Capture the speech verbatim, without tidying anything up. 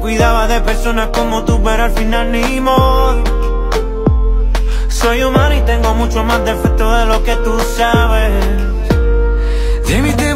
cuidaba de personas como tú, pero al final ni modo. Soy humano y tengo mucho más defectos de lo que tú sabes. De mí te